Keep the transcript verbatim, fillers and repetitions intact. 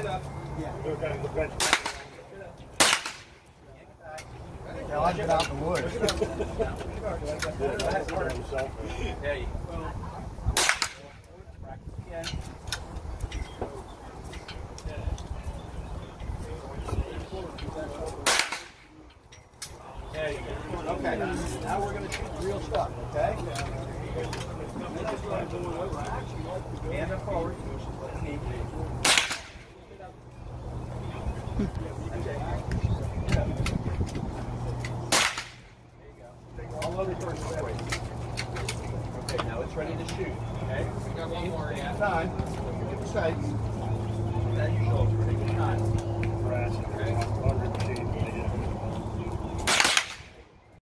Head up. Yeah. Yeah, I get out the woods. There you go. Again. There you go. Okay, now we're going to shoot real stuff, okay? Hand up forward. Knee. All over first. Okay, now it's ready to shoot. Okay? We got one more. Yeah. Time. Get the sights. Then your shoulder.